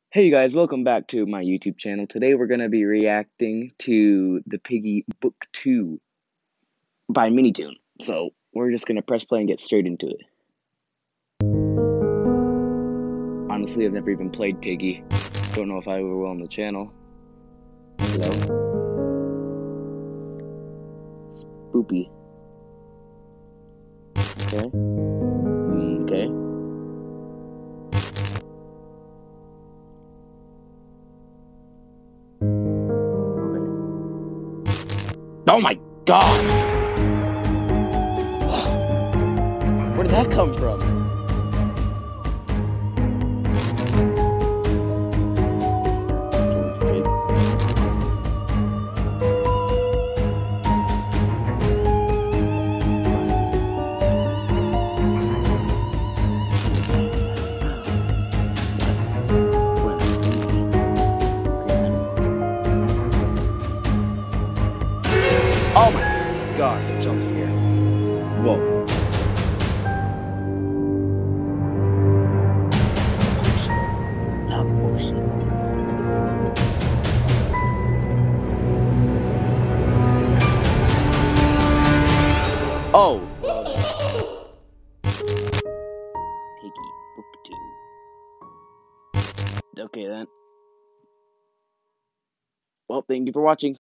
Hey you guys, welcome back to my YouTube channel. Today we're going to be reacting to the Piggy Book 2 by Minitoon. So, we're just going to press play and get straight into it. Honestly, I've never even played Piggy. Don't know if I ever will on the channel. Hello? Spoopy. Okay. Okay. Oh my god! Where did that come from? George Pig. Oh my gosh, a jump scare. Whoa. Not motion. Oh! Piggy Book 2. Okay then. Well, thank you for watching.